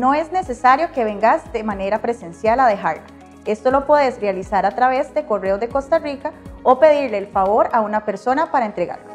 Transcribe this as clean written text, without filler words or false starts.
no es necesario que vengas de manera presencial a dejarla. Esto lo puedes realizar a través de Correos de Costa Rica o pedirle el favor a una persona para entregarlo.